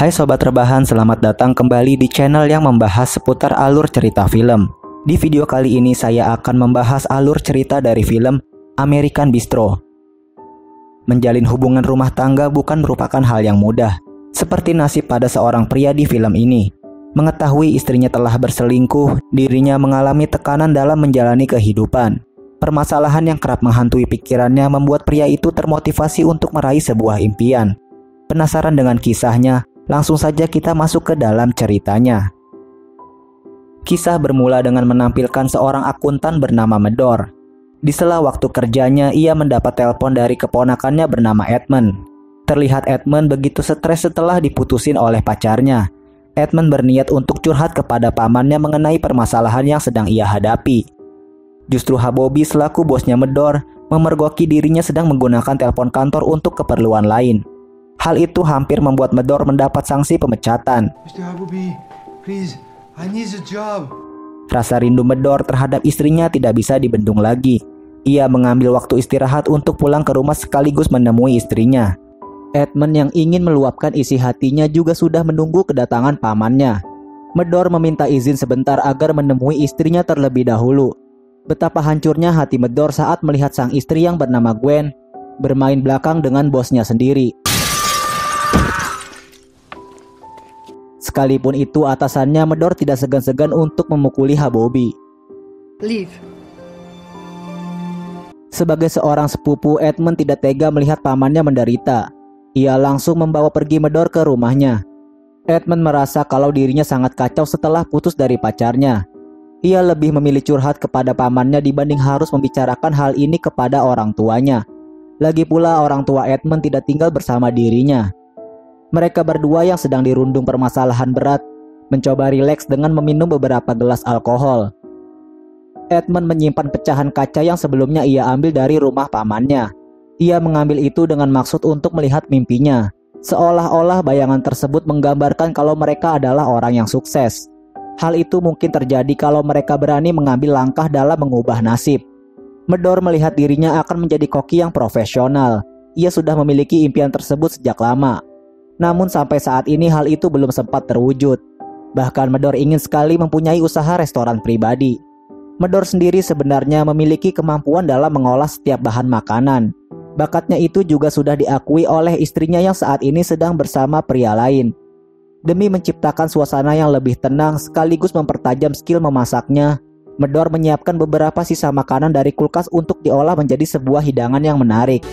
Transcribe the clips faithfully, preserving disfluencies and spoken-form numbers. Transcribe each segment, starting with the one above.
Hai Sobat Rebahan, selamat datang kembali di channel yang membahas seputar alur cerita film. Di video kali ini saya akan membahas alur cerita dari film American Bistro. Menjalin hubungan rumah tangga bukan merupakan hal yang mudah. Seperti nasib pada seorang pria di film ini. Mengetahui istrinya telah berselingkuh, dirinya mengalami tekanan dalam menjalani kehidupan. Permasalahan yang kerap menghantui pikirannya membuat pria itu termotivasi untuk meraih sebuah impian. Penasaran dengan kisahnya? Langsung saja kita masuk ke dalam ceritanya. Kisah bermula dengan menampilkan seorang akuntan bernama Medor. Di sela waktu kerjanya, ia mendapat telepon dari keponakannya bernama Edmund. Terlihat Edmund begitu stres setelah diputusin oleh pacarnya. Edmund berniat untuk curhat kepada pamannya mengenai permasalahan yang sedang ia hadapi. Justru Habobi selaku bosnya Medor memergoki dirinya sedang menggunakan telepon kantor untuk keperluan lain. Hal itu hampir membuat Medor mendapat sanksi pemecatan. mister Habobi, please, I need a job. Rasa rindu Medor terhadap istrinya tidak bisa dibendung lagi. Ia mengambil waktu istirahat untuk pulang ke rumah sekaligus menemui istrinya. Edmund yang ingin meluapkan isi hatinya juga sudah menunggu kedatangan pamannya. Medor meminta izin sebentar agar menemui istrinya terlebih dahulu. Betapa hancurnya hati Medor saat melihat sang istri yang bernama Gwen bermain belakang dengan bosnya sendiri. Sekalipun itu atasannya, Medor tidak segan-segan untuk memukuli Habobi. Leave. Sebagai seorang sepupu, Edmund tidak tega melihat pamannya menderita. Ia langsung membawa pergi Medor ke rumahnya. Edmund merasa kalau dirinya sangat kacau setelah putus dari pacarnya. Ia lebih memilih curhat kepada pamannya dibanding harus membicarakan hal ini kepada orang tuanya. Lagi pula orang tua Edmund tidak tinggal bersama dirinya. Mereka berdua yang sedang dirundung permasalahan berat mencoba rileks dengan meminum beberapa gelas alkohol. Edmund menyimpan pecahan kaca yang sebelumnya ia ambil dari rumah pamannya. Ia mengambil itu dengan maksud untuk melihat mimpinya. Seolah-olah bayangan tersebut menggambarkan kalau mereka adalah orang yang sukses. Hal itu mungkin terjadi kalau mereka berani mengambil langkah dalam mengubah nasib. Medor melihat dirinya akan menjadi koki yang profesional. Ia sudah memiliki impian tersebut sejak lama. Namun sampai saat ini hal itu belum sempat terwujud. Bahkan Medor ingin sekali mempunyai usaha restoran pribadi. Medor sendiri sebenarnya memiliki kemampuan dalam mengolah setiap bahan makanan. Bakatnya itu juga sudah diakui oleh istrinya yang saat ini sedang bersama pria lain. Demi menciptakan suasana yang lebih tenang sekaligus mempertajam skill memasaknya, Medor menyiapkan beberapa sisa makanan dari kulkas untuk diolah menjadi sebuah hidangan yang menarik.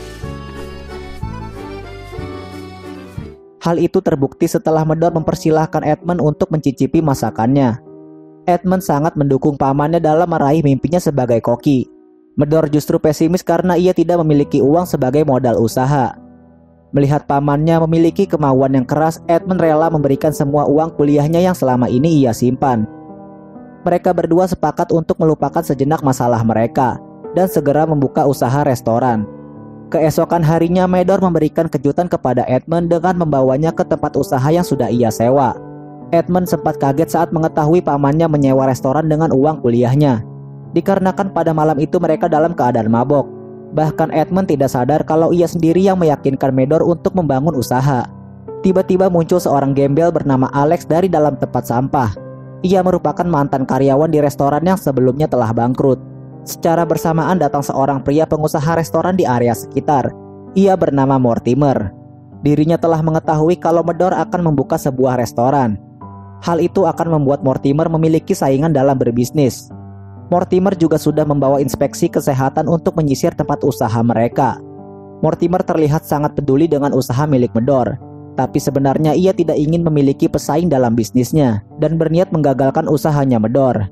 Hal itu terbukti setelah Medor mempersilahkan Edmund untuk mencicipi masakannya. Edmund sangat mendukung pamannya dalam meraih mimpinya sebagai koki. Medor justru pesimis karena ia tidak memiliki uang sebagai modal usaha. Melihat pamannya memiliki kemauan yang keras, Edmund rela memberikan semua uang kuliahnya yang selama ini ia simpan. Mereka berdua sepakat untuk melupakan sejenak masalah mereka dan segera membuka usaha restoran. Keesokan harinya, Medor memberikan kejutan kepada Edmund dengan membawanya ke tempat usaha yang sudah ia sewa. Edmund sempat kaget saat mengetahui pamannya menyewa restoran dengan uang kuliahnya. Dikarenakan pada malam itu mereka dalam keadaan mabok. Bahkan Edmund tidak sadar kalau ia sendiri yang meyakinkan Medor untuk membangun usaha. Tiba-tiba muncul seorang gembel bernama Alex dari dalam tempat sampah. Ia merupakan mantan karyawan di restoran yang sebelumnya telah bangkrut. Secara bersamaan datang seorang pria pengusaha restoran di area sekitar. Ia bernama Mortimer. Dirinya telah mengetahui kalau Medor akan membuka sebuah restoran. Hal itu akan membuat Mortimer memiliki saingan dalam berbisnis. Mortimer juga sudah membawa inspeksi kesehatan untuk menyisir tempat usaha mereka. Mortimer terlihat sangat peduli dengan usaha milik Medor. Tapi sebenarnya ia tidak ingin memiliki pesaing dalam bisnisnya dan berniat menggagalkan usahanya Medor.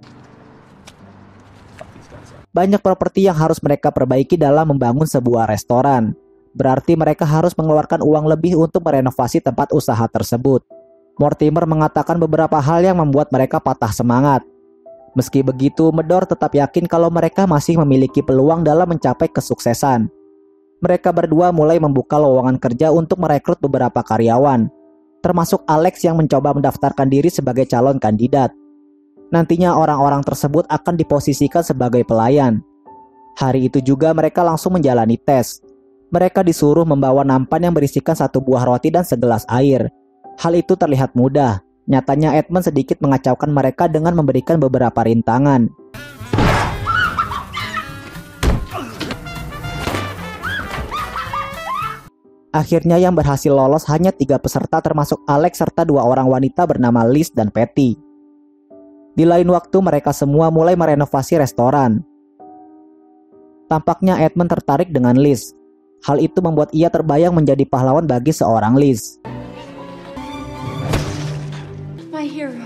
Banyak properti yang harus mereka perbaiki dalam membangun sebuah restoran. Berarti mereka harus mengeluarkan uang lebih untuk merenovasi tempat usaha tersebut. Mortimer mengatakan beberapa hal yang membuat mereka patah semangat. Meski begitu, Medor tetap yakin kalau mereka masih memiliki peluang dalam mencapai kesuksesan. Mereka berdua mulai membuka lowongan kerja untuk merekrut beberapa karyawan, termasuk Alex yang mencoba mendaftarkan diri sebagai calon kandidat. Nantinya orang-orang tersebut akan diposisikan sebagai pelayan. Hari itu juga mereka langsung menjalani tes. Mereka disuruh membawa nampan yang berisikan satu buah roti dan segelas air. Hal itu terlihat mudah. Nyatanya Edmund sedikit mengacaukan mereka dengan memberikan beberapa rintangan. Akhirnya yang berhasil lolos hanya tiga peserta termasuk Alex serta dua orang wanita bernama Liz dan Patty. Di lain waktu mereka semua mulai merenovasi restoran. Tampaknya Edmund tertarik dengan Liz. Hal itu membuat ia terbayang menjadi pahlawan bagi seorang Liz. My hero.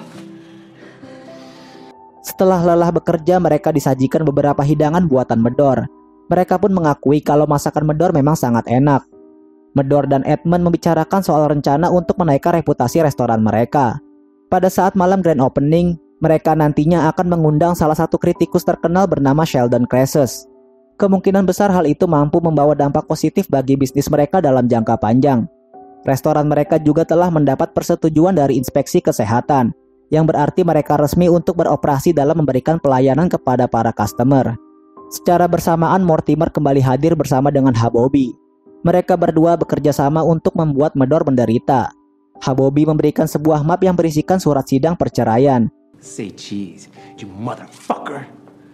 Setelah lelah bekerja, mereka disajikan beberapa hidangan buatan Medor. Mereka pun mengakui kalau masakan Medor memang sangat enak. Medor dan Edmund membicarakan soal rencana untuk menaikkan reputasi restoran mereka. Pada saat malam grand opening, mereka nantinya akan mengundang salah satu kritikus terkenal bernama Sheldon Croesus. Kemungkinan besar hal itu mampu membawa dampak positif bagi bisnis mereka dalam jangka panjang. Restoran mereka juga telah mendapat persetujuan dari inspeksi kesehatan, yang berarti mereka resmi untuk beroperasi dalam memberikan pelayanan kepada para customer. Secara bersamaan, Mortimer kembali hadir bersama dengan Habobi. Mereka berdua bekerja sama untuk membuat Medor menderita. Habobi memberikan sebuah map yang berisikan surat sidang perceraian. Say cheese, you motherfucker.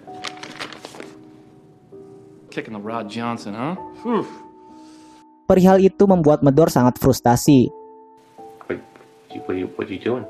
Kicking the Rod Johnson, huh? Whew. Perihal itu membuat Medor sangat frustasi. What, what, you, what you doing?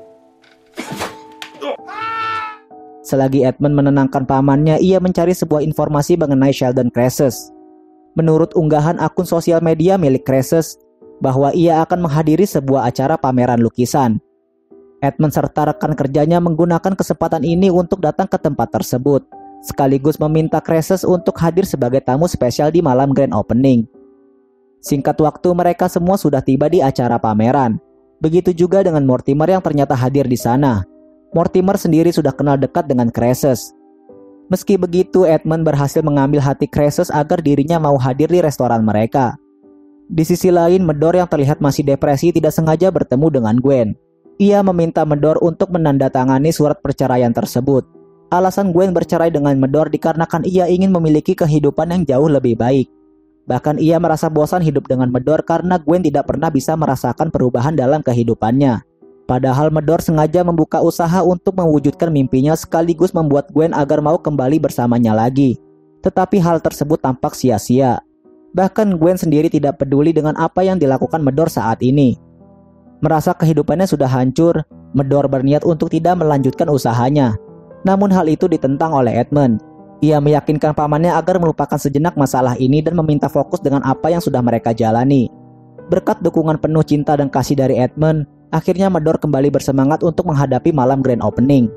Selagi Edmund menenangkan pamannya, ia mencari sebuah informasi mengenai Sheldon Croesus. Menurut unggahan akun sosial media milik Croesus, bahwa ia akan menghadiri sebuah acara pameran lukisan. Edmund serta rekan kerjanya menggunakan kesempatan ini untuk datang ke tempat tersebut, sekaligus meminta Croesus untuk hadir sebagai tamu spesial di malam grand opening. Singkat waktu, mereka semua sudah tiba di acara pameran. Begitu juga dengan Mortimer yang ternyata hadir di sana. Mortimer sendiri sudah kenal dekat dengan Croesus. Meski begitu, Edmund berhasil mengambil hati Croesus agar dirinya mau hadir di restoran mereka. Di sisi lain, Medor yang terlihat masih depresi tidak sengaja bertemu dengan Gwen. Ia meminta Medor untuk menandatangani surat perceraian tersebut. Alasan Gwen bercerai dengan Medor dikarenakan ia ingin memiliki kehidupan yang jauh lebih baik. Bahkan ia merasa bosan hidup dengan Medor karena Gwen tidak pernah bisa merasakan perubahan dalam kehidupannya. Padahal Medor sengaja membuka usaha untuk mewujudkan mimpinya sekaligus membuat Gwen agar mau kembali bersamanya lagi. Tetapi hal tersebut tampak sia-sia. Bahkan Gwen sendiri tidak peduli dengan apa yang dilakukan Medor saat ini. Merasa kehidupannya sudah hancur, Medor berniat untuk tidak melanjutkan usahanya. Namun hal itu ditentang oleh Edmund. Ia meyakinkan pamannya agar melupakan sejenak masalah ini dan meminta fokus dengan apa yang sudah mereka jalani. Berkat dukungan penuh cinta dan kasih dari Edmund, akhirnya Medor kembali bersemangat untuk menghadapi malam grand opening.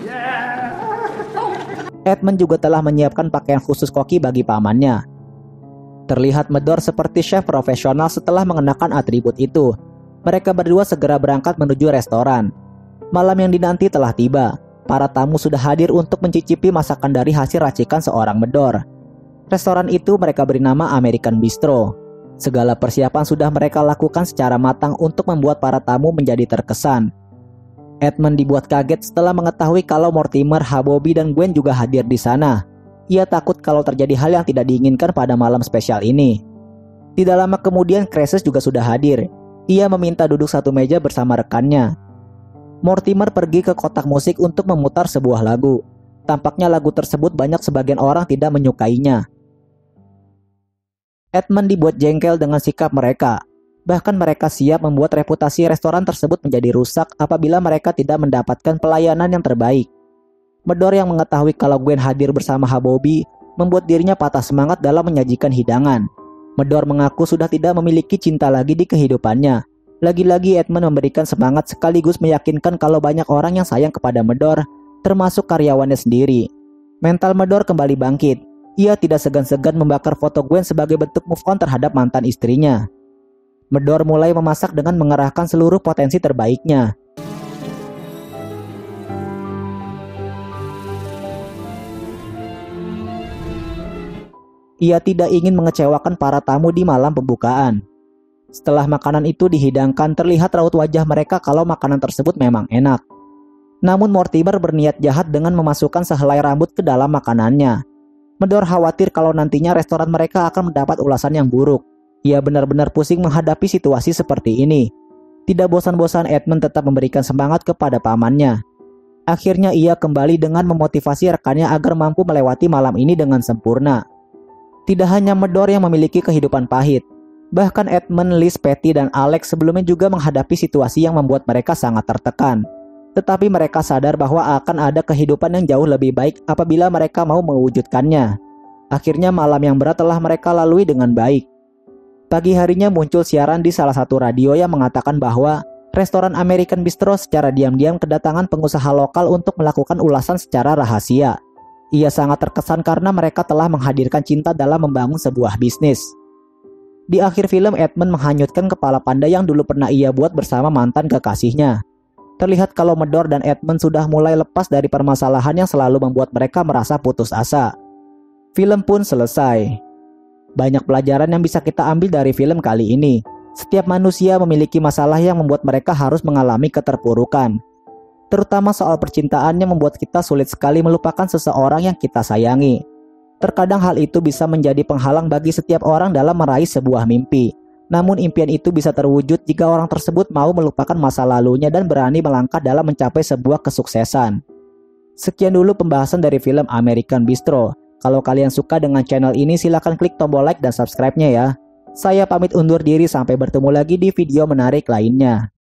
Edmund juga telah menyiapkan pakaian khusus koki bagi pamannya. Terlihat Medor seperti chef profesional setelah mengenakan atribut itu. Mereka berdua segera berangkat menuju restoran. Malam yang dinanti telah tiba. Para tamu sudah hadir untuk mencicipi masakan dari hasil racikan seorang Medor. Restoran itu mereka beri nama American Bistro. Segala persiapan sudah mereka lakukan secara matang untuk membuat para tamu menjadi terkesan. Edmund dibuat kaget setelah mengetahui kalau Mortimer, Habobi, dan Gwen juga hadir di sana. Ia takut kalau terjadi hal yang tidak diinginkan pada malam spesial ini. Tidak lama kemudian Croesus juga sudah hadir. Ia meminta duduk satu meja bersama rekannya. Mortimer pergi ke kotak musik untuk memutar sebuah lagu. Tampaknya lagu tersebut banyak sebagian orang tidak menyukainya. Edmund dibuat jengkel dengan sikap mereka. Bahkan mereka siap membuat reputasi restoran tersebut menjadi rusak apabila mereka tidak mendapatkan pelayanan yang terbaik. Medor yang mengetahui kalau Gwen hadir bersama Habobi membuat dirinya patah semangat dalam menyajikan hidangan. Medor mengaku sudah tidak memiliki cinta lagi di kehidupannya. Lagi-lagi Edmund memberikan semangat sekaligus meyakinkan kalau banyak orang yang sayang kepada Medor, termasuk karyawannya sendiri. Mental Medor kembali bangkit. Ia tidak segan-segan membakar foto Gwen sebagai bentuk move on terhadap mantan istrinya. Medor mulai memasak dengan mengerahkan seluruh potensi terbaiknya. Ia tidak ingin mengecewakan para tamu di malam pembukaan. Setelah makanan itu dihidangkan, terlihat raut wajah mereka kalau makanan tersebut memang enak. Namun Mortimer berniat jahat dengan memasukkan sehelai rambut ke dalam makanannya. Medor khawatir kalau nantinya restoran mereka akan mendapat ulasan yang buruk. Ia benar-benar pusing menghadapi situasi seperti ini. Tidak bosan-bosan Edmund tetap memberikan semangat kepada pamannya. Akhirnya ia kembali dengan memotivasi rekannya agar mampu melewati malam ini dengan sempurna. Tidak hanya Medor yang memiliki kehidupan pahit, bahkan Edmund, Liz, Patty, dan Alex sebelumnya juga menghadapi situasi yang membuat mereka sangat tertekan. Tetapi mereka sadar bahwa akan ada kehidupan yang jauh lebih baik apabila mereka mau mewujudkannya. Akhirnya malam yang berat telah mereka lalui dengan baik. Pagi harinya muncul siaran di salah satu radio yang mengatakan bahwa restoran American Bistro secara diam-diam kedatangan pengusaha lokal untuk melakukan ulasan secara rahasia. Ia sangat terkesan karena mereka telah menghadirkan cinta dalam membangun sebuah bisnis. Di akhir film, Edmund menghanyutkan kepala panda yang dulu pernah ia buat bersama mantan kekasihnya. Terlihat kalau Medor dan Edmund sudah mulai lepas dari permasalahan yang selalu membuat mereka merasa putus asa. Film pun selesai. Banyak pelajaran yang bisa kita ambil dari film kali ini. Setiap manusia memiliki masalah yang membuat mereka harus mengalami keterpurukan. Terutama soal percintaan yang membuat kita sulit sekali melupakan seseorang yang kita sayangi. Terkadang hal itu bisa menjadi penghalang bagi setiap orang dalam meraih sebuah mimpi. Namun impian itu bisa terwujud jika orang tersebut mau melupakan masa lalunya dan berani melangkah dalam mencapai sebuah kesuksesan. Sekian dulu pembahasan dari film American Bistro. Kalau kalian suka dengan channel ini, silahkan klik tombol like dan subscribe-nya ya. Saya pamit undur diri, sampai bertemu lagi di video menarik lainnya.